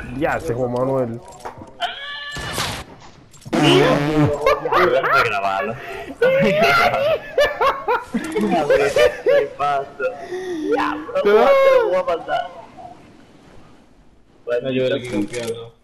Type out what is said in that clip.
Ya, ese Juan Manuel. Déjame grabarlo. A ver, ¿qué pasa? Ya, bro, te lo voy a mandar. No, yo era aquí confiando.